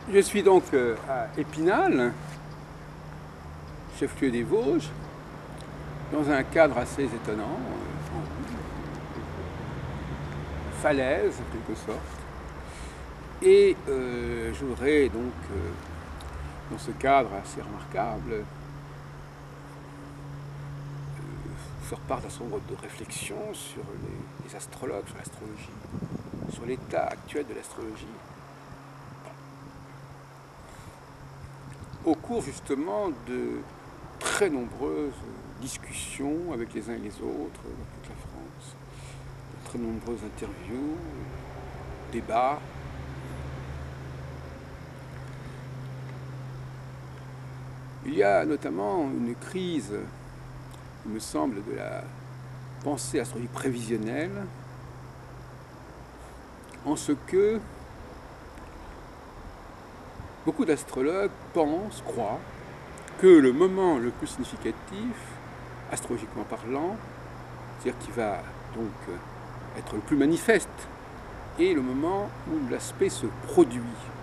Je suis donc à Épinal, chef-lieu des Vosges, dans un cadre assez étonnant, falaise en quelque sorte. Et je voudrais donc, dans ce cadre assez remarquable, faire part d'un certain nombre de réflexions sur les astrologues, sur l'astrologie, sur l'état actuel de l'astrologie, au cours justement de très nombreuses discussions avec les uns et les autres dans toute la France, de très nombreuses interviews, débats. Il y a notamment une crise, il me semble, de la pensée astrologique prévisionnelle, en ce que beaucoup d'astrologues pensent, croient, que le moment le plus significatif, astrologiquement parlant, c'est-à-dire qui va donc être le plus manifeste, est le moment où l'aspect se produit.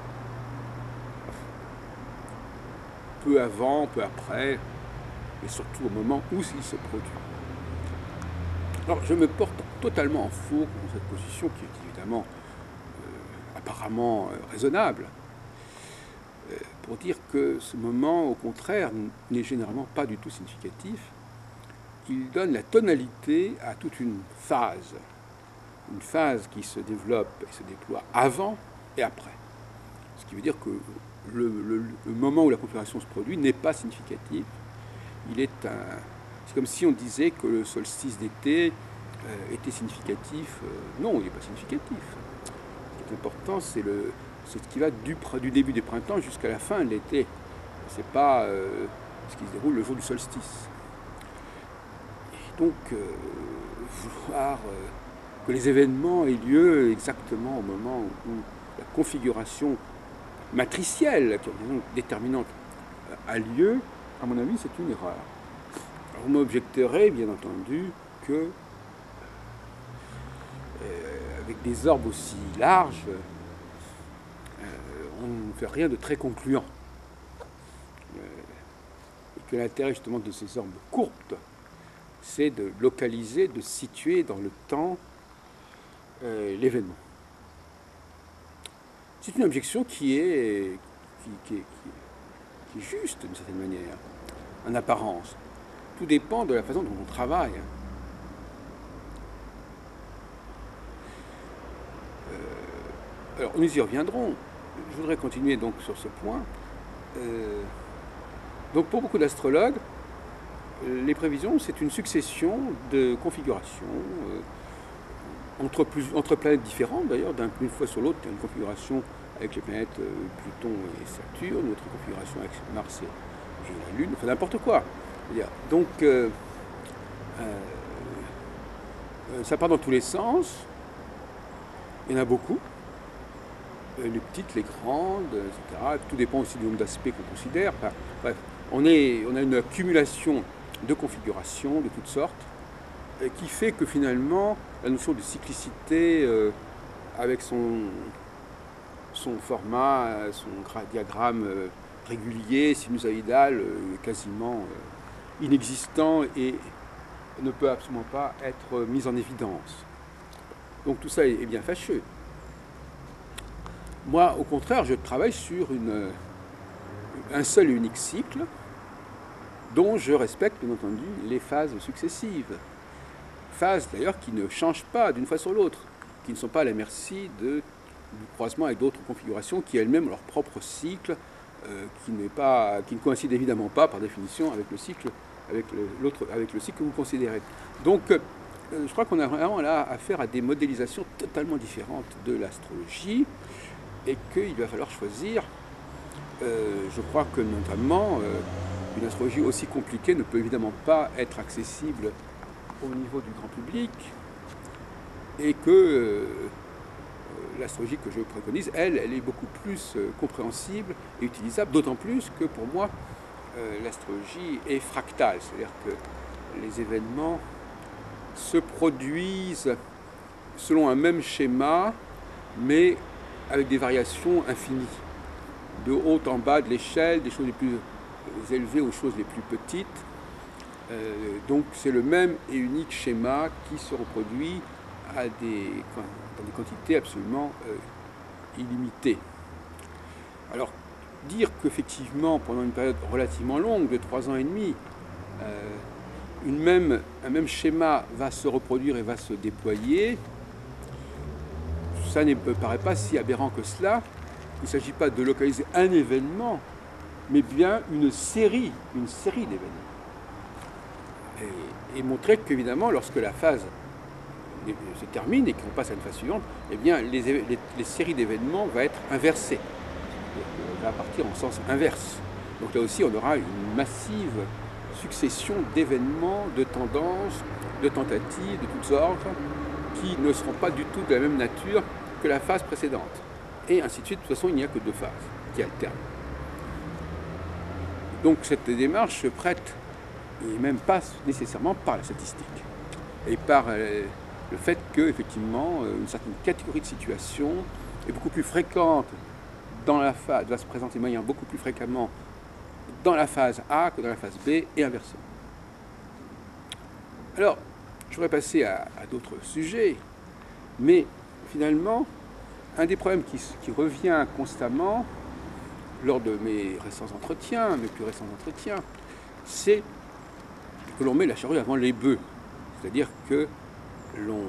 Peu avant, peu après, et surtout au moment où il se produit. Alors je me porte totalement en faux dans cette position qui est évidemment apparemment raisonnable, pour dire que ce moment, au contraire, n'est généralement pas du tout significatif. Il donne la tonalité à toute une phase qui se développe et se déploie avant et après. Ce qui veut dire que le moment où la configuration se produit n'est pas significatif. C'est comme si on disait que le solstice d'été était significatif. Non, il n'est pas significatif. Ce qui est important, c'est ce qui va du début des printemps jusqu'à la fin de l'été. Ce n'est pas ce qui se déroule le jour du solstice. Et donc, vouloir que les événements aient lieu exactement au moment où la configuration matricielle, qui est déterminante, a lieu, à mon avis, c'est une erreur. Alors, vous m'objecterez, bien entendu, que avec des orbes aussi larges, on ne fait rien de très concluant. Et que l'intérêt justement de ces orbes courtes, c'est de localiser, de situer dans le temps l'événement. C'est une objection qui est juste d'une certaine manière, en apparence. Tout dépend de la façon dont on travaille. Alors nous y reviendrons. Je voudrais continuer donc sur ce point. Donc pour beaucoup d'astrologues, les prévisions, c'est une succession de configurations entre planètes différentes d'ailleurs. D'une fois sur l'autre, il y a une configuration avec les planètes Pluton et Saturne, une autre configuration avec Mars et la Lune, enfin n'importe quoi. Donc ça part dans tous les sens, il y en a beaucoup, les petites, les grandes, etc. Tout dépend aussi du nombre d'aspects qu'on considère. Enfin, bref, on a une accumulation de configurations de toutes sortes, qui fait que finalement la notion de cyclicité avec son format, son diagramme régulier, sinusoïdal, quasiment inexistant et ne peut absolument pas être mis en évidence. Donc tout ça est bien fâcheux. Moi, au contraire, je travaille sur un seul et unique cycle dont je respecte, bien entendu, les phases successives. Phases, d'ailleurs, qui ne changent pas d'une fois sur l'autre, qui ne sont pas à la merci du croisement avec d'autres configurations qui elles-mêmes ont leur propre cycle, qui ne coïncide évidemment pas, par définition, avec le cycle, avec le cycle que vous considérez. Donc, je crois qu'on a vraiment là affaire à des modélisations totalement différentes de l'astrologie, et qu'il va falloir choisir. Je crois que notamment une astrologie aussi compliquée ne peut évidemment pas être accessible au niveau du grand public, et que l'astrologie que je préconise, elle est beaucoup plus compréhensible et utilisable, d'autant plus que pour moi l'astrologie est fractale, c'est-à-dire que les événements se produisent selon un même schéma, mais avec des variations infinies. de haut en bas de l'échelle, des choses les plus élevées aux choses les plus petites. Donc c'est le même et unique schéma qui se reproduit dans des quantités absolument illimitées. Alors, dire qu'effectivement, pendant une période relativement longue, de 3 ans et demi, un même schéma va se reproduire et va se déployer, ça ne me paraît pas si aberrant que cela. Il ne s'agit pas de localiser un événement, mais bien une série d'événements. Et montrer qu'évidemment, lorsque la phase se termine et qu'on passe à une phase suivante, eh bien, les séries d'événements vont être inversées. Va partir en sens inverse. Donc là aussi, on aura une massive succession d'événements, de tendances, de tentatives de toutes sortes, qui ne seront pas du tout de la même nature que la phase précédente. Et ainsi de suite. De toute façon, il n'y a que 2 phases qui alternent. Donc cette démarche se prête, et même passe nécessairement par la statistique, et par le fait qu'effectivement, une certaine catégorie de situations est beaucoup plus fréquente dans la phase, va se présenter de manière beaucoup plus fréquemment dans la phase A que dans la phase B, et inversement. Alors, je voudrais passer à d'autres sujets, mais finalement, un des problèmes qui revient constamment lors de mes plus récents entretiens, c'est que l'on met la charrue avant les bœufs. C'est-à-dire que l'on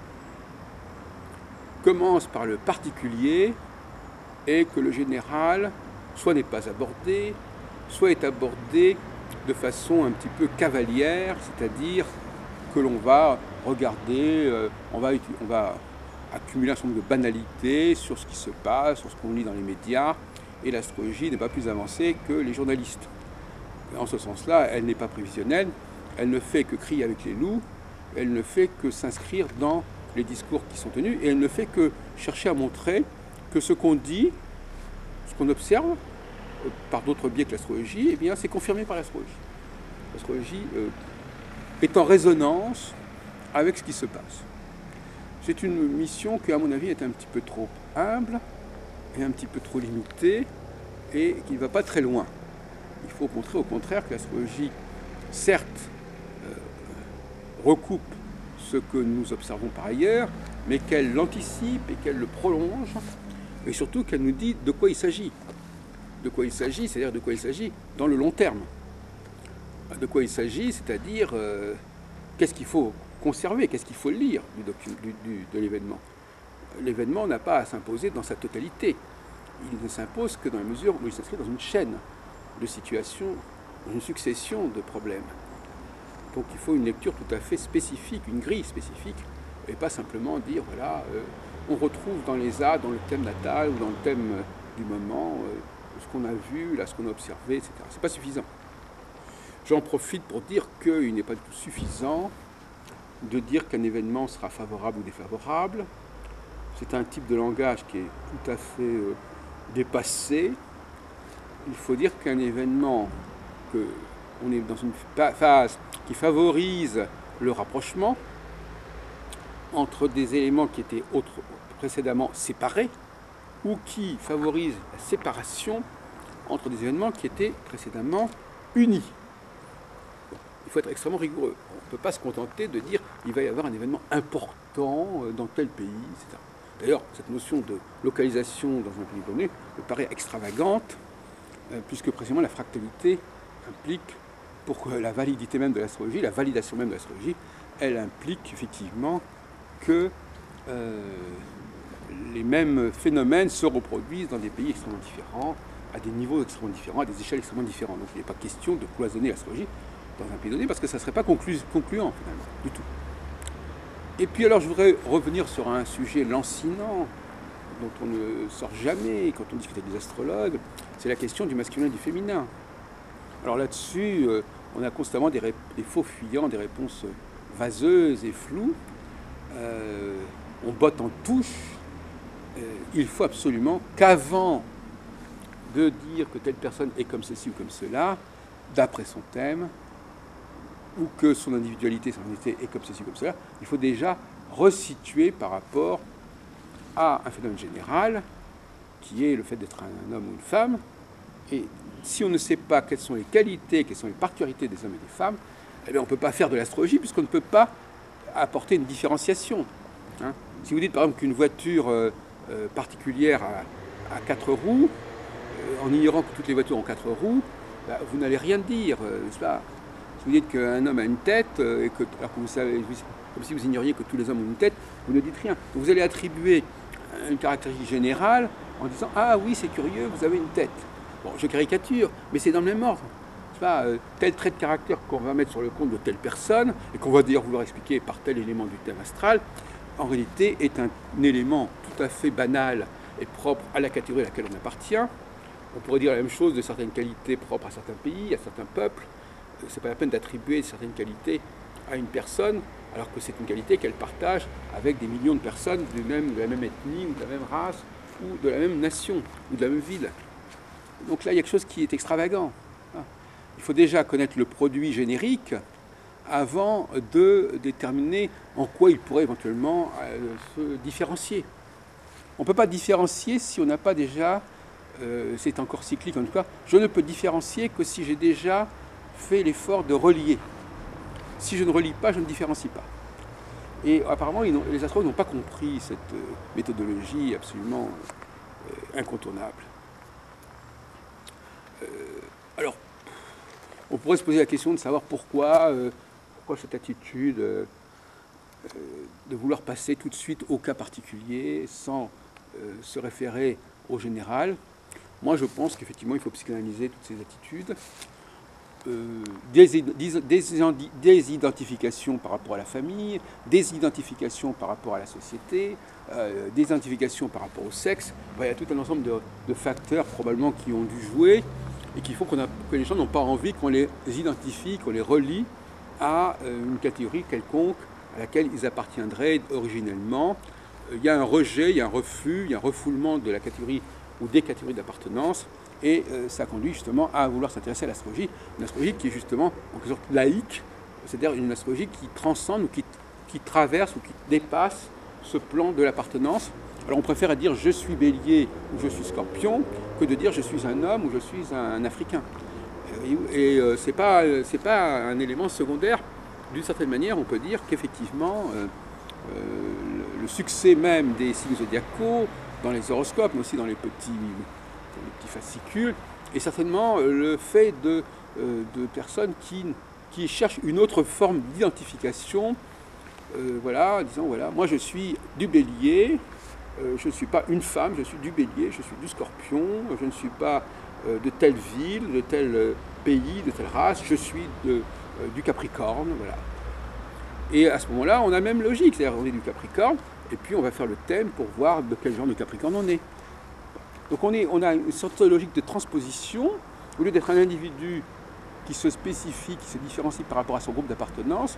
commence par le particulier et que le général soit n'est pas abordé, soit est abordé de façon un petit peu cavalière, c'est-à-dire que l'on va regarder, on va accumuler un certain nombre de banalités sur ce qui se passe, sur ce qu'on lit dans les médias, et l'astrologie n'est pas plus avancée que les journalistes. En ce sens-là, elle n'est pas prévisionnelle, elle ne fait que crier avec les loups, elle ne fait que s'inscrire dans les discours qui sont tenus, et elle ne fait que chercher à montrer que ce qu'on dit, ce qu'on observe, par d'autres biais que l'astrologie, eh bien, c'est confirmé par l'astrologie. L'astrologie est en résonance avec ce qui se passe. C'est une mission qui, à mon avis, est un petit peu trop humble et un petit peu trop limitée et qui ne va pas très loin. Il faut montrer au contraire que l'astrologie, certes, recoupe ce que nous observons par ailleurs, mais qu'elle l'anticipe et qu'elle le prolonge, et surtout qu'elle nous dit de quoi il s'agit. De quoi il s'agit, c'est-à-dire de quoi il s'agit dans le long terme. De quoi il s'agit, c'est-à-dire qu'est-ce qu'il faut conserver, qu'est-ce qu'il faut lire de l'événement. L'événement n'a pas à s'imposer dans sa totalité. Il ne s'impose que dans la mesure où il s'inscrit dans une chaîne de situations, une succession de problèmes. Donc il faut une lecture tout à fait spécifique, une grille spécifique, et pas simplement dire, voilà, on retrouve dans les A, dans le thème natal ou dans le thème du moment, ce qu'on a vu, là, ce qu'on a observé, etc. C'est pas suffisant. J'en profite pour dire qu'il n'est pas du tout suffisant de dire qu'un événement sera favorable ou défavorable. C'est un type de langage qui est tout à fait dépassé. Il faut dire qu'un événement, on est dans une phase qui favorise le rapprochement entre des éléments qui étaient précédemment séparés ou qui favorise la séparation entre des événements qui étaient précédemment unis. Il faut être extrêmement rigoureux. On ne peut pas se contenter de dire qu'il va y avoir un événement important dans tel pays, etc. D'ailleurs, cette notion de localisation dans un pays donné me paraît extravagante, puisque précisément la fractalité implique, pour la validité même de l'astrologie, la validation même de l'astrologie, elle implique effectivement que les mêmes phénomènes se reproduisent dans des pays extrêmement différents, à des niveaux extrêmement différents, à des échelles extrêmement différentes. Donc il n'est pas question de cloisonner l'astrologie dans un pays donné, parce que ça ne serait pas concluant finalement, du tout. Et puis alors je voudrais revenir sur un sujet lancinant, dont on ne sort jamais quand on discute avec des astrologues, c'est la question du masculin et du féminin. Alors là-dessus, on a constamment des faux fuyants, des réponses vaseuses et floues. On botte en touche. Il faut absolument qu'avant de dire que telle personne est comme ceci ou comme cela, d'après son thème, ou que son individualité, son identité est comme ceci ou comme cela, il faut déjà resituer par rapport à un phénomène général qui est le fait d'être un homme ou une femme. Et si on ne sait pas quelles sont les qualités, quelles sont les particularités des hommes et des femmes, eh bien, on ne peut pas faire de l'astrologie puisqu'on ne peut pas apporter une différenciation. Hein. Si vous dites par exemple qu'une voiture particulière a 4 roues, en ignorant que toutes les voitures ont 4 roues, bah, vous n'allez rien dire, n'est-ce pas? Si vous dites qu'un homme a une tête, alors que vous savez, comme si vous ignoriez que tous les hommes ont une tête, vous ne dites rien. Donc vous allez attribuer une caractéristique générale en disant « Ah oui, c'est curieux, vous avez une tête ». Bon, je caricature, mais c'est dans le même ordre. Pas, tel trait de caractère qu'on va mettre sur le compte de telle personne, et qu'on va d'ailleurs vouloir expliquer par tel élément du thème astral, en réalité est un élément tout à fait banal et propre à la catégorie à laquelle on appartient. On pourrait dire la même chose de certaines qualités propres à certains pays, à certains peuples. Ce n'est pas la peine d'attribuer certaines qualités à une personne, alors que c'est une qualité qu'elle partage avec des millions de personnes de la même ethnie, ou de la même race, ou de la même nation, ou de la même ville. Donc là, il y a quelque chose qui est extravagant. Il faut déjà connaître le produit générique avant de déterminer en quoi il pourrait éventuellement se différencier. On ne peut pas différencier si on n'a pas déjà, c'est encore cyclique en tout cas, je ne peux différencier que si j'ai déjà fait l'effort de relier. Si je ne relie pas, je ne différencie pas. Et apparemment, les astrologues n'ont pas compris cette méthodologie absolument incontournable. Alors, on pourrait se poser la question de savoir pourquoi cette attitude de vouloir passer tout de suite au cas particulier sans se référer au général. Moi, je pense qu'effectivement, il faut psychanalyser toutes ces attitudes. Des identifications par rapport à la famille, des identifications par rapport à la société, des identifications par rapport au sexe. Il y a tout un ensemble de facteurs probablement qui ont dû jouer et qui font que les gens n'ont pas envie qu'on les identifie, qu'on les relie à une catégorie quelconque à laquelle ils appartiendraient originellement. Il y a un rejet, il y a un refus, il y a un refoulement de la catégorie ou des catégories d'appartenance. Et ça conduit justement à vouloir s'intéresser à l'astrologie, une astrologie qui est justement en quelque sorte laïque, c'est-à-dire une astrologie qui transcende ou qui traverse ou qui dépasse ce plan de l'appartenance. Alors on préfère dire je suis bélier ou je suis scorpion que de dire je suis un homme ou je suis un africain. Et c'est pas un élément secondaire. D'une certaine manière, on peut dire qu'effectivement le succès même des signes zodiacaux, dans les horoscopes, mais aussi dans les petits fascicules, et certainement le fait de personnes qui cherchent une autre forme d'identification, disant voilà, moi je suis du bélier, je ne suis pas une femme, je suis du bélier, je suis du scorpion, je ne suis pas de telle ville, de tel pays, de telle race, je suis du capricorne, voilà. Et à ce moment-là, on a même logique, c'est-à-dire on est du capricorne, et puis on va faire le thème pour voir de quel genre de capricorne on est. Donc on a une sorte de logique de transposition, au lieu d'être un individu qui se spécifie, qui se différencie par rapport à son groupe d'appartenance,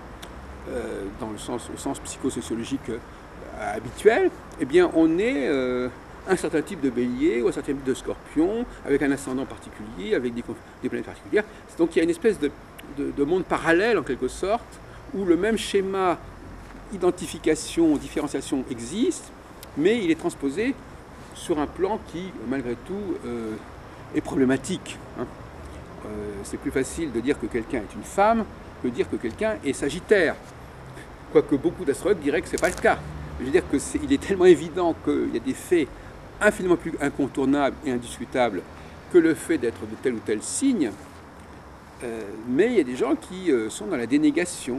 au sens psychosociologique habituel, eh bien on est un certain type de bélier ou un certain type de scorpion, avec un ascendant particulier, avec des planètes particulières. Donc il y a une espèce de monde parallèle en quelque sorte, où le même schéma identification, différenciation existe, mais il est transposé sur un plan qui, malgré tout, est problématique. C'est plus facile de dire que quelqu'un est une femme que de dire que quelqu'un est sagittaire. Quoique beaucoup d'astrologues diraient que ce n'est pas le cas. Je veux dire qu'il est tellement évident qu'il y a des faits infiniment plus incontournables et indiscutables que le fait d'être de tel ou tel signe, mais il y a des gens qui sont dans la dénégation,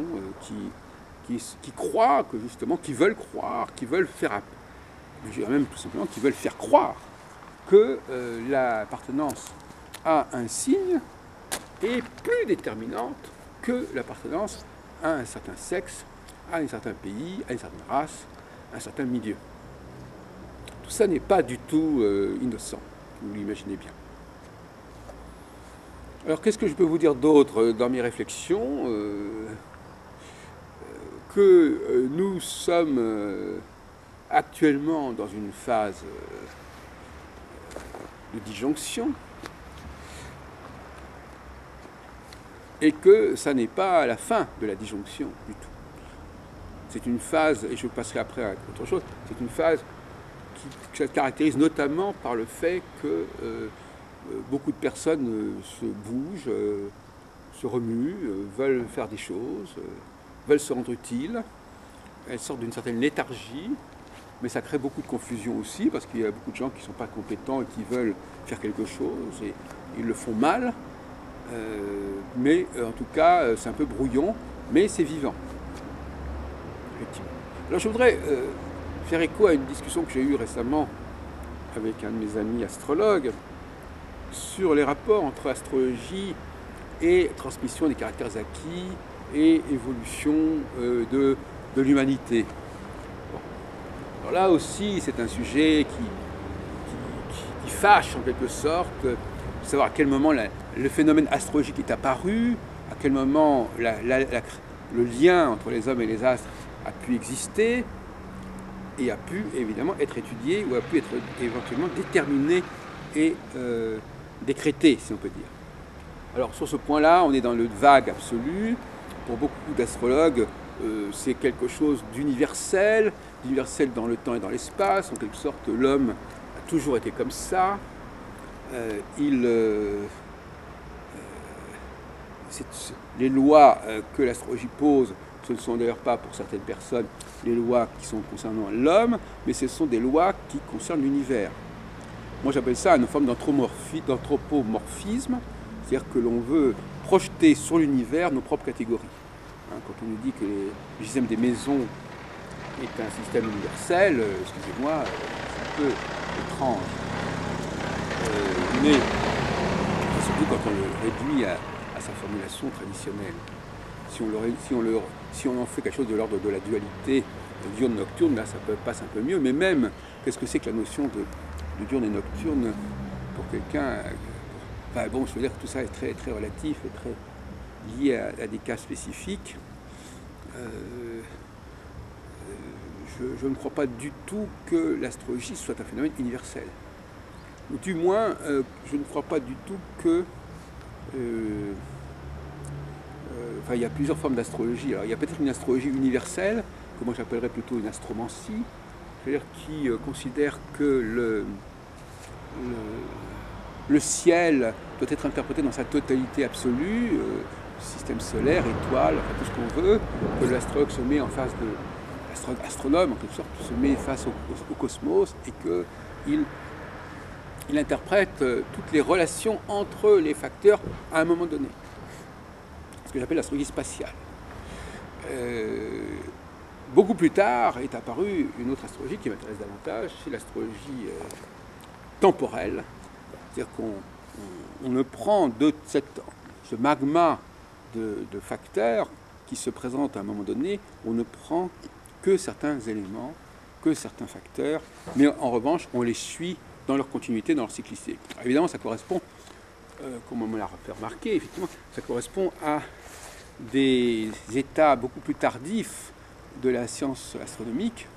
qui croient que justement, qui veulent croire, qui veulent faire, je dirais même tout simplement, qui veulent faire croire que l'appartenance à un signe est plus déterminante que l'appartenance à un certain sexe, à un certain pays, à une certaine race, à un certain milieu. Tout ça n'est pas du tout innocent, vous l'imaginez bien. Alors qu'est-ce que je peux vous dire d'autre dans mes réflexions que nous sommes actuellement dans une phase de disjonction et que ça n'est pas la fin de la disjonction du tout. C'est une phase, et je passerai après à autre chose, c'est une phase qui se caractérise notamment par le fait que beaucoup de personnes se bougent, se remuent, veulent faire des choses, veulent se rendre utiles. Elles sortent d'une certaine léthargie, mais ça crée beaucoup de confusion aussi, parce qu'il y a beaucoup de gens qui ne sont pas compétents et qui veulent faire quelque chose, et ils le font mal. Mais en tout cas, c'est un peu brouillon, mais c'est vivant. Effectivement. Alors je voudrais faire écho à une discussion que j'ai eue récemment avec un de mes amis astrologues sur les rapports entre astrologie et transmission des caractères acquis et évolution de l'humanité. Bon. Alors là aussi, c'est un sujet qui fâche en quelque sorte, de savoir à quel moment le phénomène astrologique est apparu, à quel moment le lien entre les hommes et les astres a pu exister et a pu évidemment être étudié ou a pu être éventuellement déterminé et décrété, si on peut dire. Alors sur ce point-là, on est dans le vague absolu. Pour beaucoup d'astrologues, c'est quelque chose d'universel dans le temps et dans l'espace. En quelque sorte, l'homme a toujours été comme ça. Les lois que l'astrologie pose, ce ne sont d'ailleurs pas pour certaines personnes les lois qui sont concernant l'homme, mais ce sont des lois qui concernent l'univers. Moi j'appelle ça une forme d'anthropomorphisme, c'est-à-dire que l'on veut projeter sur l'univers nos propres catégories. Quand on nous dit que le système des maisons est un système universel, excusez-moi, c'est un peu étrange. Mais surtout quand on le réduit à sa formulation traditionnelle. Si on en fait quelque chose de l'ordre de la dualité diurne-nocturne, là ça passe un peu mieux, mais même, qu'est-ce que c'est que la notion de diurne et nocturne pour quelqu'un? Enfin bon, je veux dire que tout ça est très, très relatif et très lié à des cas spécifiques. Je ne crois pas du tout que l'astrologie soit un phénomène universel. Ou du moins, je ne crois pas du tout que... il y a plusieurs formes d'astrologie. Alors, il y a peut-être une astrologie universelle, que moi j'appellerais plutôt une astromancie, c'est-à-dire qui considère que le ciel doit être interprété dans sa totalité absolue, système solaire, étoiles, enfin, tout ce qu'on veut, que l'astrologue se met en face de... L'astronome, en quelque sorte, se met face au cosmos et qu'il interprète toutes les relations entre les facteurs à un moment donné. Ce que j'appelle l'astrologie spatiale. Beaucoup plus tard est apparue une autre astrologie qui m'intéresse davantage, c'est l'astrologie temporelle. C'est-à-dire qu'on ne prend de ce magma de facteurs qui se présentent à un moment donné, on ne prend que certains éléments, que certains facteurs, mais en revanche, on les suit dans leur continuité, dans leur cyclicité. Alors, évidemment, ça correspond, comme on me l'a fait remarquer, effectivement, ça correspond à des états beaucoup plus tardifs de la science astronomique,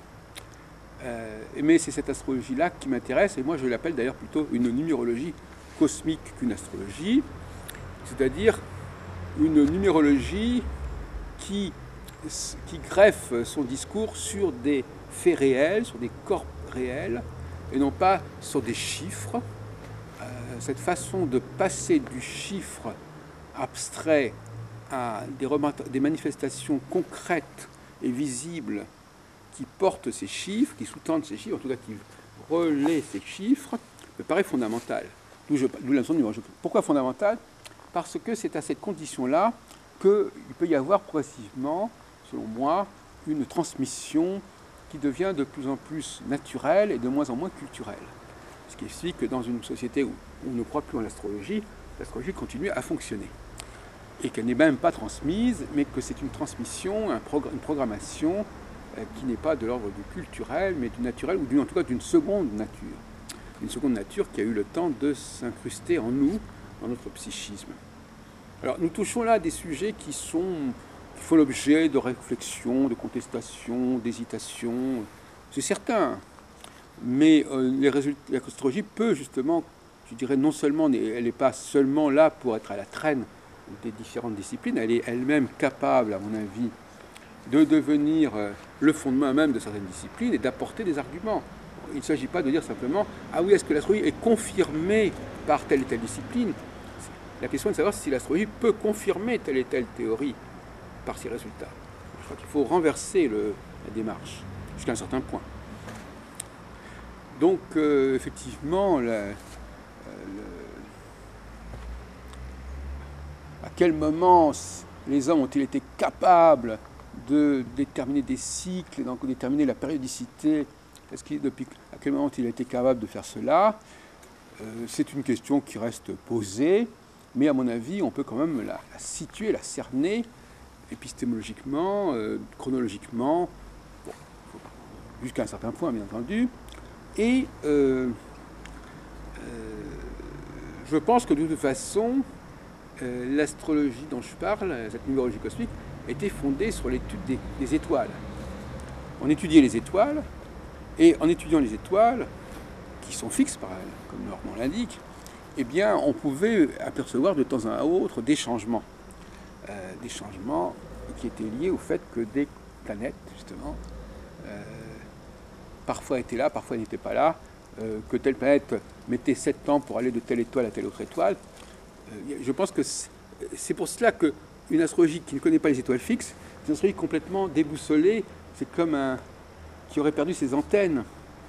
mais c'est cette astrologie-là qui m'intéresse, et moi je l'appelle d'ailleurs plutôt une numérologie cosmique qu'une astrologie, c'est-à-dire une numérologie qui greffe son discours sur des faits réels, sur des corps réels, et non pas sur des chiffres. Cette façon de passer du chiffre abstrait à des manifestations concrètes et visibles qui portent ces chiffres, qui sous-tendent ces chiffres, en tout cas qui relaient ces chiffres, me paraît fondamental. D'où la notion de numérologie. Pourquoi fondamental? Parce que c'est à cette condition-là qu'il peut y avoir progressivement, selon moi, une transmission qui devient de plus en plus naturelle et de moins en moins culturelle. Ce qui explique que dans une société où on ne croit plus en l'astrologie continue à fonctionner. Et qu'elle n'est même pas transmise, mais que c'est une transmission, une programmation qui n'est pas de l'ordre du culturel, mais du naturel, ou en tout cas d'une seconde nature. Une seconde nature qui a eu le temps de s'incruster en nous, dans notre psychisme. Alors nous touchons là à des sujets qui font l'objet de réflexions, de contestations, d'hésitations, c'est certain. Mais l'astrologie peut justement, je dirais non seulement, elle n'est pas seulement là pour être à la traîne des différentes disciplines, elle est elle-même capable, à mon avis, de devenir le fondement même de certaines disciplines et d'apporter des arguments. il ne s'agit pas de dire simplement « Ah oui, est-ce que l'astrologie est confirmée par telle et telle discipline ?» La question est de savoir si l'astrologie peut confirmer telle et telle théorie par ses résultats. Je crois qu'il faut renverser la démarche jusqu'à un certain point. Donc, effectivement, à quel moment les hommes ont-ils été capables de déterminer des cycles, donc déterminer la périodicité? À quel moment ont-ils été capables de faire cela? C'est une question qui reste posée, mais à mon avis, on peut quand même la situer, la cerner, épistémologiquement, chronologiquement, bon, jusqu'à un certain point, bien entendu. Et je pense que de toute façon, l'astrologie dont je parle, cette numérologie cosmique, était fondée sur l'étude des étoiles. On étudiait les étoiles, et en étudiant les étoiles, qui sont fixes, comme leur nom l'indique, eh bien, on pouvait apercevoir de temps à autre des changements qui étaient liés au fait que des planètes, justement, parfois étaient là, parfois n'étaient pas là, que telle planète mettait 7 ans pour aller de telle étoile à telle autre étoile. Je pense que c'est pour cela qu'une astrologie qui ne connaît pas les étoiles fixes, c'est une astrologie complètement déboussolée, c'est comme qui aurait perdu ses antennes.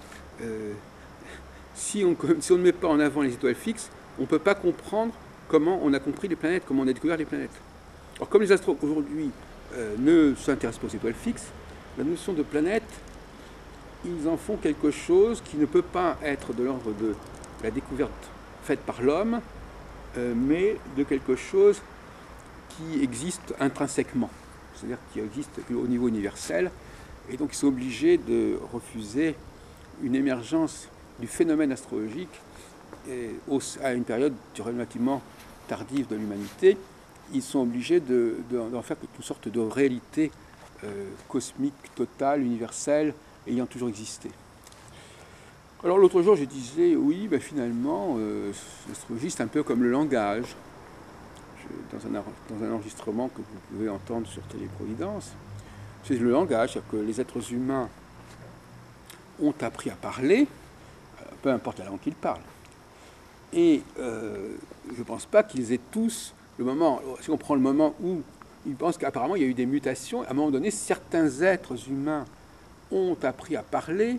Si on ne met pas en avant les étoiles fixes, on ne peut pas comprendre comment on a compris les planètes, comment on a découvert les planètes. Alors comme les astronomes aujourd'hui ne s'intéressent pas aux étoiles fixes, la notion de planète, ils en font quelque chose qui ne peut pas être de l'ordre de la découverte faite par l'homme, mais de quelque chose qui existe intrinsèquement, c'est-à-dire qui existe au niveau universel, et donc ils sont obligés de refuser une émergence du phénomène astrologique à une période relativement tardive de l'humanité. Ils sont obligés d'en faire une sorte de réalité cosmique, totale, universelle, ayant toujours existé. Alors l'autre jour, je disais, oui, ben, finalement, l'astrologie, c'est un peu comme le langage. Dans un enregistrement que vous pouvez entendre sur Téléprovidence, c'est le langage, c'est-à-dire que les êtres humains ont appris à parler, peu importe la langue qu'ils parlent. Et je ne pense pas qu'ils aient tous le moment, si on prend le moment où ils pensent qu'apparemment il y a eu des mutations, à un moment donné, certains êtres humains ont appris à parler,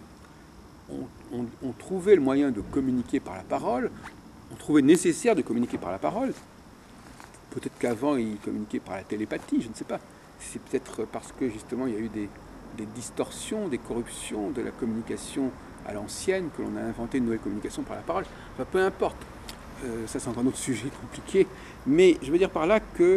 ont trouvé le moyen de communiquer par la parole, ont trouvé nécessaire de communiquer par la parole. Peut-être qu'avant, ils communiquaient par la télépathie, je ne sais pas. C'est peut-être parce que justement il y a eu des distorsions, des corruptions de la communication à l'ancienne, que l'on a inventé une nouvelle communication par la parole. Enfin, peu importe. Ça, c'est encore un autre sujet compliqué. Mais je veux dire par là que,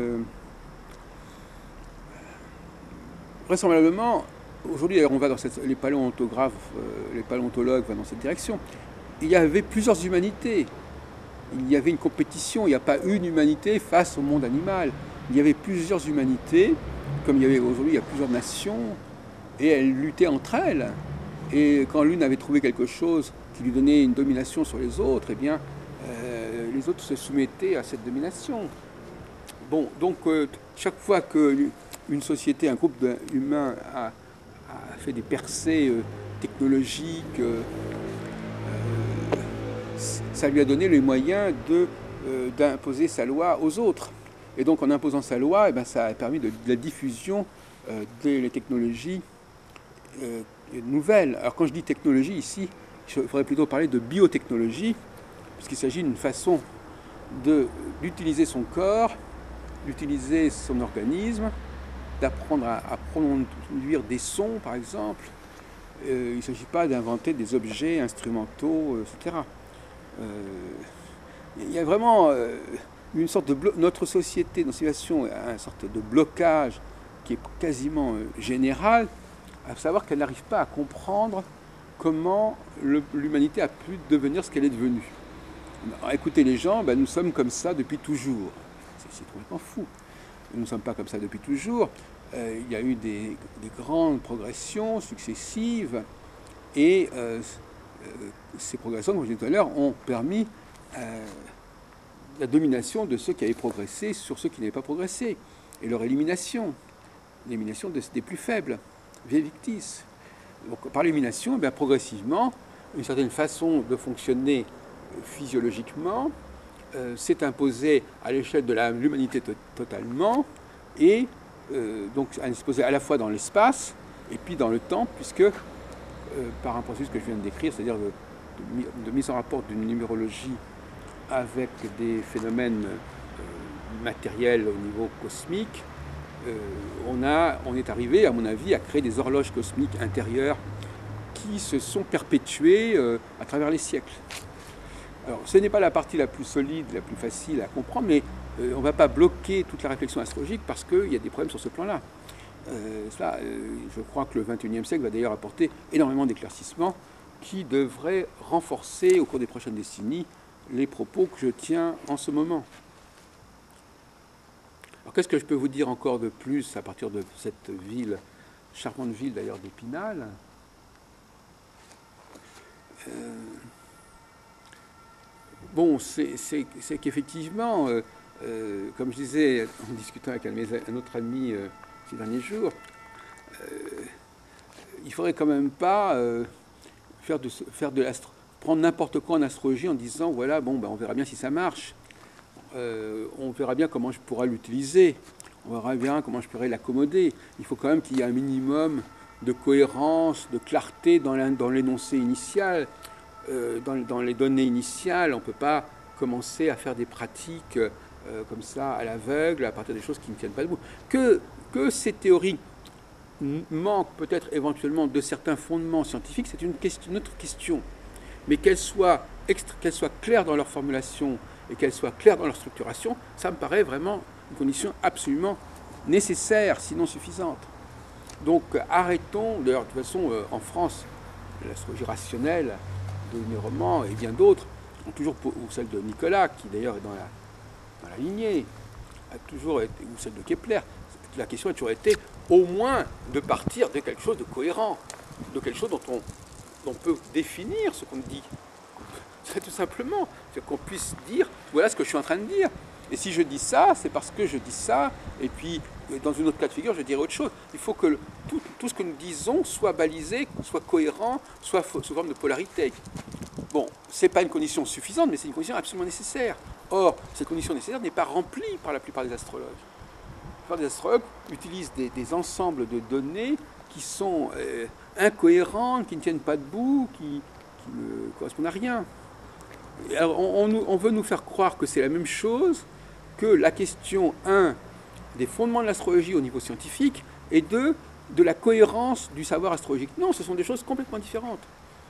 vraisemblablement, aujourd'hui, on va dans les paléontographes, les paléontologues vont dans cette direction. Il y avait plusieurs humanités. Il y avait une compétition. Il n'y a pas une humanité face au monde animal. Il y avait plusieurs humanités, comme il y avait aujourd'hui, il y a plusieurs nations, et elles luttaient entre elles. Et quand l'une avait trouvé quelque chose qui lui donnait une domination sur les autres, eh bien, les autres se soumettaient à cette domination. Bon, donc, chaque fois qu'une société, un groupe humain a fait des percées technologiques, ça lui a donné les moyens d'imposer sa loi aux autres. Et donc, en imposant sa loi, eh bien, ça a permis de la diffusion des technologies nouvelles. Alors, quand je dis technologie ici, il faudrait plutôt parler de biotechnologie, puisqu'il s'agit d'une façon d'utiliser son corps, d'utiliser son organisme, d'apprendre à produire des sons, par exemple. Il ne s'agit pas d'inventer des objets instrumentaux, etc. Il y a vraiment une sorte de notre société, notre civilisation, a une sorte de blocage qui est quasiment général, à savoir qu'elle n'arrive pas à comprendre comment l'humanité a pu devenir ce qu'elle est devenue. Alors, écoutez les gens, ben, nous sommes comme ça depuis toujours. C'est complètement fou. Nous ne sommes pas comme ça depuis toujours. Il y a eu des grandes progressions successives et ces progressions, comme je disais tout à l'heure, ont permis la domination de ceux qui avaient progressé sur ceux qui n'avaient pas progressé et leur l'élimination des plus faibles, via victis. Donc, par l'élimination, eh bien, progressivement, une certaine façon de fonctionner physiologiquement s'est imposée à l'échelle de l'humanité totalement, et donc elle s'est posée à la fois dans l'espace et puis dans le temps, puisque par un processus que je viens de décrire, c'est-à-dire de mise en rapport d'une numérologie avec des phénomènes matériels au niveau cosmique, on est arrivé, à mon avis, à créer des horloges cosmiques intérieures qui se sont perpétuées à travers les siècles. Alors, ce n'est pas la partie la plus solide, la plus facile à comprendre, mais on ne va pas bloquer toute la réflexion astrologique parce qu'il y a des problèmes sur ce plan-là. Je crois que le XXIe siècle va d'ailleurs apporter énormément d'éclaircissements qui devraient renforcer au cours des prochaines décennies les propos que je tiens en ce moment. Alors qu'est-ce que je peux vous dire encore de plus à partir de cette ville, charmante ville d'ailleurs d'Épinal? Bon, c'est qu'effectivement, comme je disais en discutant avec un autre ami ces derniers jours, il ne faudrait quand même pas prendre n'importe quoi en astrologie en disant voilà, bon, ben, on verra bien si ça marche, on verra bien comment je pourrai l'utiliser, on verra bien comment je pourrai l'accommoder. Il faut quand même qu'il y ait un minimum de cohérence, de clarté dans l'énoncé initial. Dans les données initiales, on ne peut pas commencer à faire des pratiques comme ça à l'aveugle, à partir des choses qui ne tiennent pas debout. Que ces théories manquent peut-être éventuellement de certains fondements scientifiques, c'est une autre question. Mais qu'elles soient claires dans leur formulation et qu'elles soient claires dans leur structuration, ça me paraît vraiment une condition absolument nécessaire, sinon suffisante. Donc arrêtons, d'ailleurs de toute façon en France, l'astrologie rationnelle de Neuroman et bien d'autres, ont toujours, ou celle de Nicolas, qui d'ailleurs est dans la lignée, a toujours été, ou celle de Kepler, la question a toujours été au moins de partir de quelque chose de cohérent, de quelque chose dont on peut définir ce qu'on dit. C'est tout simplement, c'est qu'on puisse dire, voilà ce que je suis en train de dire. Et si je dis ça, c'est parce que je dis ça, et puis dans une autre cas de figure, je dirais autre chose. Il faut que tout ce que nous disons soit balisé, soit cohérent, soit sous forme de polarité. Bon, ce n'est pas une condition suffisante, mais c'est une condition absolument nécessaire. Or, cette condition nécessaire n'est pas remplie par la plupart des astrologues. La plupart des astrologues utilisent des ensembles de données qui sont incohérentes, qui ne tiennent pas debout, qui ne correspondent à rien. Alors, on veut nous faire croire que c'est la même chose que la question 1 des fondements de l'astrologie au niveau scientifique et 2 de la cohérence du savoir astrologique. Non, ce sont des choses complètement différentes.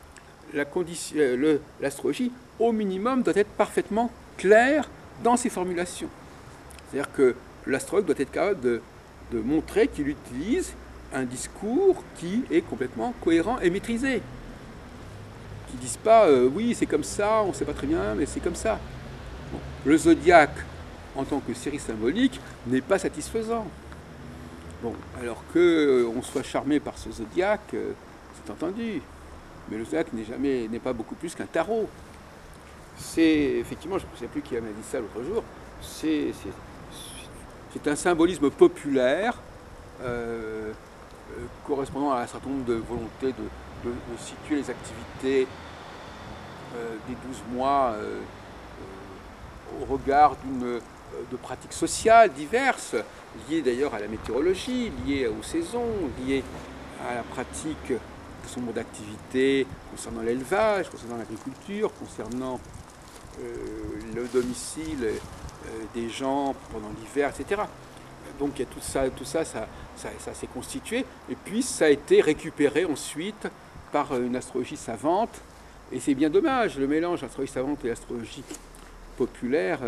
L'astrologie, au minimum, doit être parfaitement claire dans ses formulations. C'est-à-dire que l'astrologue doit être capable de montrer qu'il utilise un discours qui est complètement cohérent et maîtrisé. Qui ne disent pas oui, c'est comme ça, on ne sait pas très bien, mais c'est comme ça. Bon. Le zodiaque, en tant que série symbolique, n'est pas satisfaisant. Bon, alors qu'on soit charmé par ce zodiaque, c'est entendu. Mais le zodiaque n'est pas beaucoup plus qu'un tarot. C'est, effectivement, je ne sais plus qui m'a dit ça l'autre jour, c'est un symbolisme populaire correspondant à un certain nombre de volontés de situer les activités des 12 mois au regard de pratiques sociales diverses, liées d'ailleurs à la météorologie, liées aux saisons, liées à la pratique de son mode d'activité concernant l'élevage, concernant l'agriculture, concernant le domicile des gens pendant l'hiver, etc. Donc il y a tout ça s'est constitué, et puis ça a été récupéré ensuite par une astrologie savante, et c'est bien dommage, le mélange d'astrologie savante et l'astrologie populaire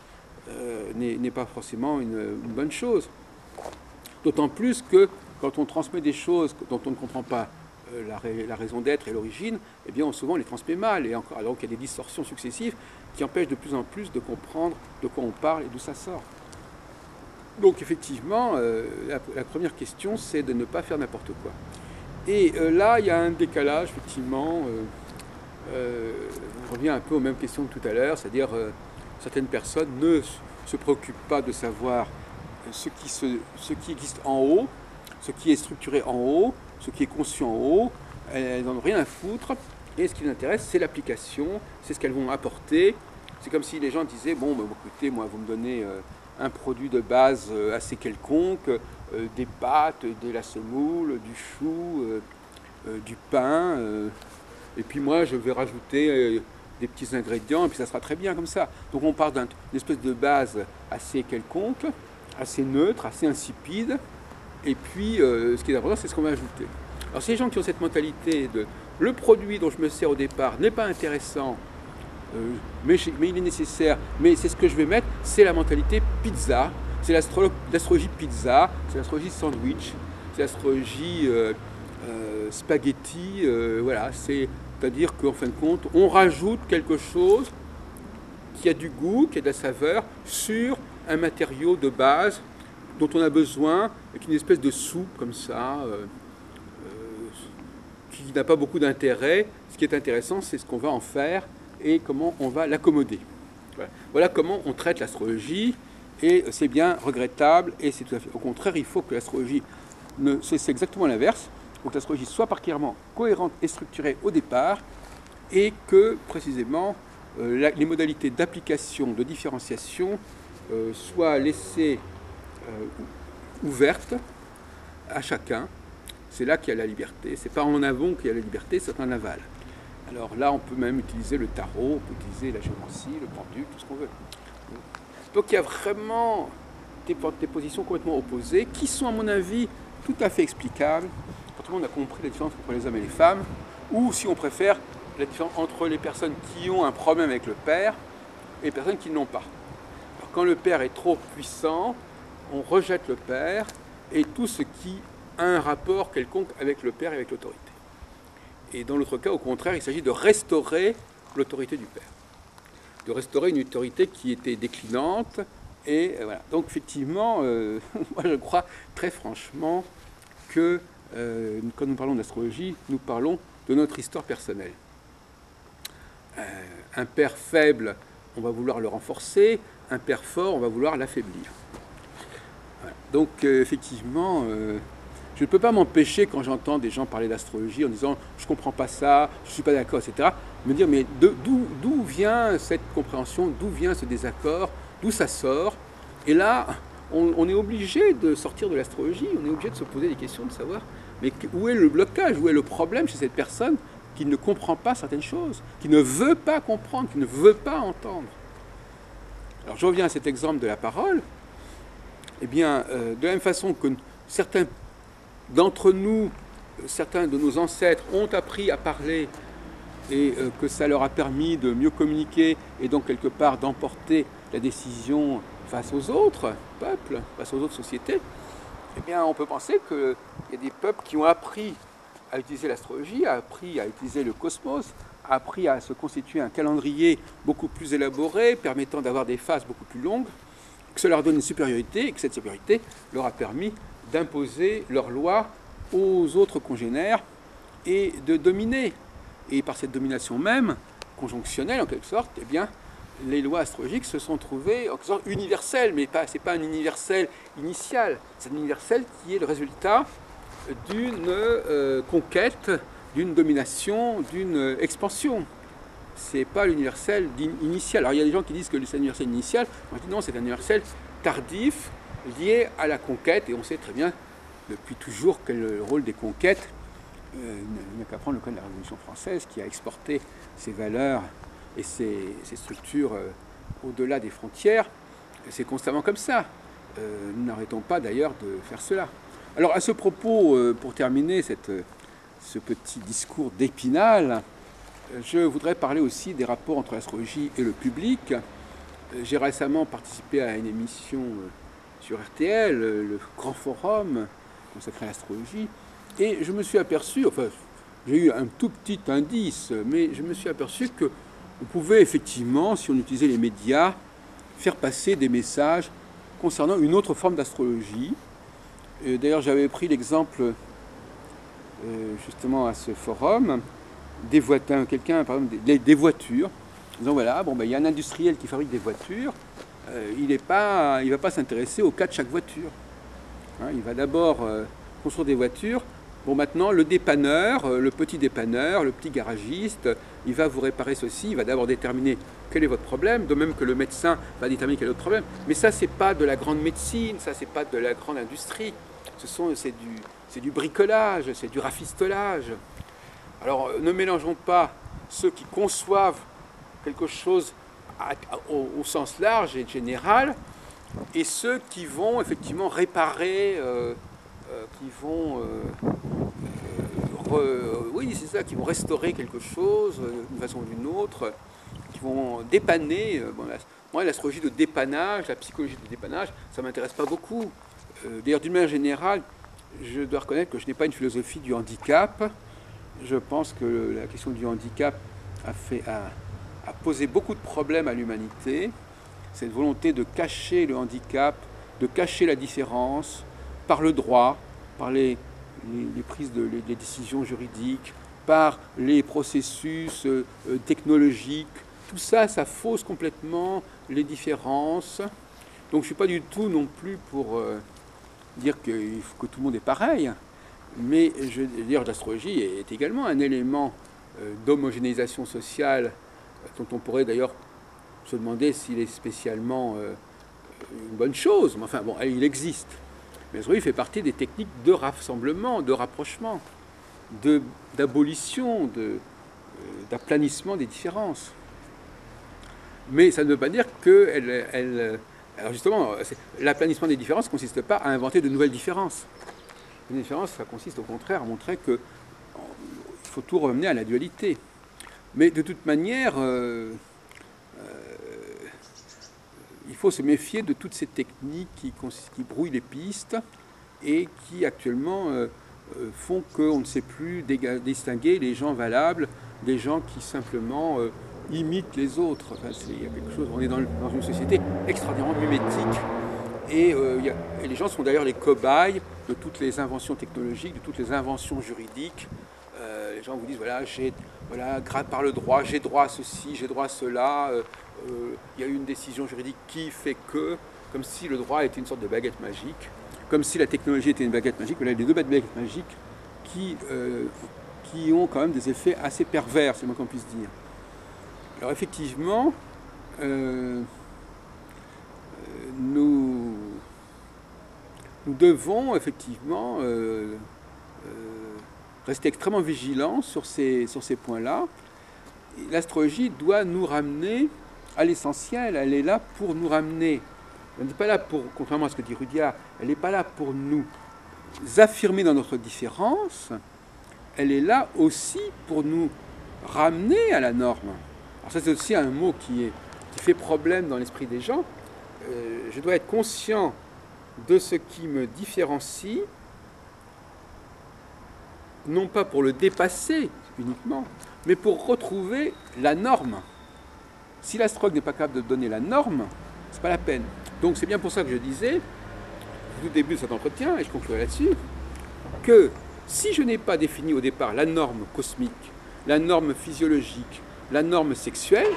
n'est pas forcément une bonne chose. D'autant plus que quand on transmet des choses dont on ne comprend pas la raison d'être et l'origine, eh bien souvent on les transmet mal, et encore, alors qu'il y a des distorsions successives qui empêchent de plus en plus de comprendre de quoi on parle et d'où ça sort. Donc effectivement, la première question, c'est de ne pas faire n'importe quoi. Et là, il y a un décalage, effectivement. On revient un peu aux mêmes questions que tout à l'heure, c'est-à-dire certaines personnes ne se préoccupent pas de savoir ce qui existe en haut, ce qui est structuré en haut, ce qui est conçu en haut, elles n'en ont rien à foutre. Et ce qui les intéresse, c'est l'application, c'est ce qu'elles vont apporter. C'est comme si les gens disaient, bon, bah, écoutez, moi, vous me donnez un produit de base assez quelconque, des pâtes, de la semoule, du chou, du pain, et puis moi, je vais rajouter des petits ingrédients, et puis ça sera très bien comme ça. Donc on part d'une espèce de base assez quelconque, assez neutre, assez insipide, et puis ce qui est important, c'est ce qu'on va ajouter. Alors ces gens qui ont cette mentalité de le produit dont je me sers au départ n'est pas intéressant, mais il est nécessaire, mais c'est ce que je vais mettre, c'est la mentalité pizza, c'est l'astrologie pizza, c'est l'astrologie sandwich, c'est l'astrologie spaghetti, voilà, c'est-à-dire qu'en fin de compte, on rajoute quelque chose qui a du goût, qui a de la saveur, sur un matériau de base dont on a besoin, avec une espèce de soupe comme ça, qui n'a pas beaucoup d'intérêt. Ce qui est intéressant, c'est ce qu'on va en faire et comment on va l'accommoder. Voilà comment on traite l'astrologie, et c'est bien regrettable, et c'est tout à fait au contraire, il faut que l'astrologie, c'est exactement l'inverse, donc l'astrologie soit particulièrement cohérente et structurée au départ, et que précisément les modalités d'application, de différenciation soient laissées ouvertes à chacun. C'est là qu'il y a la liberté. C'est pas en avant qu'il y a la liberté, c'est en aval. Alors là, on peut même utiliser le tarot, on peut utiliser la géomancie, le pendule, tout ce qu'on veut. Donc il y a vraiment des positions complètement opposées qui sont, à mon avis, tout à fait explicables quand tout le monde a compris la différence entre les hommes et les femmes, ou si on préfère, la différence entre les personnes qui ont un problème avec le père et les personnes qui ne l'ont pas. Alors, quand le père est trop puissant, on rejette le père et tout ce qui a un rapport quelconque avec le père et avec l'autorité. Et dans l'autre cas, au contraire, il s'agit de restaurer l'autorité du père, de restaurer une autorité qui était déclinante. Et voilà. Donc effectivement, moi je crois très franchement que quand nous parlons d'astrologie, nous parlons de notre histoire personnelle. Un père faible, on va vouloir le renforcer, un père fort, on va vouloir l'affaiblir. Voilà. Donc effectivement, je ne peux pas m'empêcher, quand j'entends des gens parler d'astrologie en disant « je ne comprends pas ça, je ne suis pas d'accord, etc. », me dire « mais d'où vient cette compréhension, d'où vient ce désaccord, d'où ça sort ?» Et là, on est obligé de sortir de l'astrologie, on est obligé de se poser des questions, de savoir mais où est le blocage, où est le problème chez cette personne qui ne comprend pas certaines choses, qui ne veut pas comprendre, qui ne veut pas entendre. Alors je reviens à cet exemple de la parole. Eh bien, de la même façon que certains d'entre nous, certains de nos ancêtres ont appris à parler et que ça leur a permis de mieux communiquer et donc quelque part d'emporter la décision face aux autres peuples, face aux autres sociétés, eh bien on peut penser qu'il y a des peuples qui ont appris à utiliser l'astrologie, a appris à utiliser le cosmos, a appris à se constituer un calendrier beaucoup plus élaboré, permettant d'avoir des phases beaucoup plus longues, que cela leur donne une supériorité, et que cette supériorité leur a permis d'imposer leurs lois aux autres congénères et de dominer. Et par cette domination même, conjonctionnelle en quelque sorte, eh bien, les lois astrologiques se sont trouvées en quelque sorte universelles, mais ce n'est pas un universel initial, c'est un universel qui est le résultat d'une conquête, d'une domination, d'une expansion. Ce n'est pas l'universel initial. Alors il y a des gens qui disent que c'est un universel initial, moi je dis non, c'est un universel tardif, lié à la conquête, et on sait très bien depuis toujours quel est le rôle des conquêtes. Il n'y a qu'à prendre le cas de la Révolution française qui a exporté ses valeurs et ses structures au-delà des frontières. C'est constamment comme ça. Nous n'arrêtons pas d'ailleurs de faire cela. Alors à ce propos, pour terminer ce petit discours d'Épinal, je voudrais parler aussi des rapports entre l'astrologie et le public. J'ai récemment participé à une émission sur RTL, le Grand Forum consacré à l'astrologie, et je me suis aperçu, enfin j'ai eu un tout petit indice, mais je me suis aperçu qu'on pouvait effectivement, si on utilisait les médias, faire passer des messages concernant une autre forme d'astrologie. D'ailleurs j'avais pris l'exemple justement à ce forum, quelqu'un par exemple des voitures, en disant voilà, bon, ben, il y a un industriel qui fabrique des voitures, il ne va pas s'intéresser au cas de chaque voiture. Hein, il va d'abord construire des voitures Bon, maintenant, le dépanneur, le petit dépanneur, le petit garagiste, il va vous réparer ceci, il va d'abord déterminer quel est votre problème, de même que le médecin va déterminer quel est votre problème. Mais ça, c'est pas de la grande médecine, ça, c'est pas de la grande industrie. C'est du bricolage, c'est du rafistolage. Alors, ne mélangeons pas ceux qui conçoivent quelque chose au sens large et général et ceux qui vont effectivement réparer, qui vont oui, c'est ça, qui vont restaurer quelque chose d'une façon ou d'une autre, qui vont dépanner. Bon, moi, l'astrologie de dépannage, la psychologie de dépannage, ça ne m'intéresse pas beaucoup. D'ailleurs, d'une manière générale, je dois reconnaître que je n'ai pas une philosophie du handicap. Je pense que la question du handicap a posé beaucoup de problèmes à l'humanité. Cette volonté de cacher le handicap, de cacher la différence par le droit, par les prises les décisions juridiques, par les processus technologiques. Tout ça, ça fausse complètement les différences. Donc je ne suis pas du tout non plus pour dire que tout le monde est pareil. Mais je veux dire, l'astrologie est également un élément d'homogénéisation sociale dont on pourrait d'ailleurs se demander s'il est spécialement une bonne chose. Mais enfin, bon, il existe. Mais l'astrologie fait partie des techniques de rassemblement, de rapprochement, d'abolition, d'aplanissement des différences. Mais ça ne veut pas dire que alors justement, l'aplanissement des différences ne consiste pas à inventer de nouvelles différences. Une différence, ça consiste au contraire à montrer qu'il faut tout ramener à la dualité. Mais de toute manière, il faut se méfier de toutes ces techniques qui brouillent les pistes et qui actuellement font qu'on ne sait plus distinguer les gens valables des gens qui simplement imitent les autres. Enfin, il y a quelque chose, on est dans une société extraordinairement mimétique et les gens sont d'ailleurs les cobayes de toutes les inventions technologiques, de toutes les inventions juridiques. Les gens vous disent voilà, par le droit, j'ai droit à ceci, j'ai droit à cela. Il y a eu une décision juridique qui fait que, comme si le droit était une sorte de baguette magique, comme si la technologie était une baguette magique. Voilà, les deux baguettes magiques qui ont quand même des effets assez pervers, c'est le moins qu'on puisse dire. Alors effectivement, nous devons effectivement rester extrêmement vigilants sur ces points-là. L'astrologie doit nous ramener à l'essentiel. Elle est là pour nous ramener. Elle n'est pas là pour, contrairement à ce que dit Rudyard, elle n'est pas là pour nous affirmer dans notre différence. Elle est là aussi pour nous ramener à la norme. Alors ça, c'est aussi un mot qui fait problème dans l'esprit des gens. Je dois être conscient de ce qui me différencie, non pas pour le dépasser uniquement, mais pour retrouver la norme. Si l'astrologue n'est pas capable de donner la norme, c'est pas la peine. Donc c'est bien pour ça que je disais, au début de cet entretien, et je conclurai là-dessus, que si je n'ai pas défini au départ la norme cosmique, la norme physiologique, la norme sexuelle,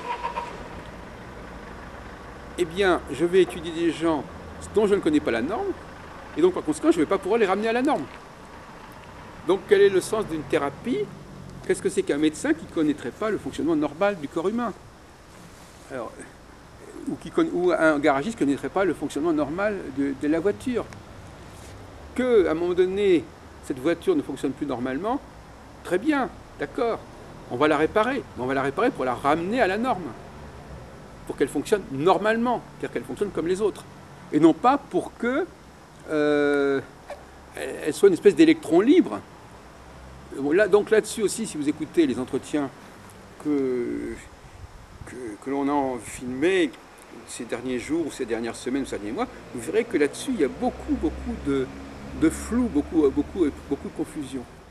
eh bien, je vais étudier des gens dont je ne connais pas la norme, et donc par conséquent, je ne vais pas pouvoir les ramener à la norme. Donc quel est le sens d'une thérapie? Qu'est-ce que c'est qu'un médecin qui ne connaîtrait pas le fonctionnement normal du corps humain? Alors, ou un garagiste qui ne connaîtrait pas le fonctionnement normal de la voiture? Qu'à un moment donné, cette voiture ne fonctionne plus normalement, très bien, d'accord, on va la réparer. Mais on va la réparer pour la ramener à la norme, pour qu'elle fonctionne normalement, c'est-à-dire qu'elle fonctionne comme les autres. Et non pas pour que elle soit une espèce d'électron libre. Donc là-dessus aussi, si vous écoutez les entretiens que l'on a filmés ces derniers jours, ou ces dernières semaines, ou ces derniers mois, vous verrez que là-dessus, il y a beaucoup de flou, beaucoup de confusion.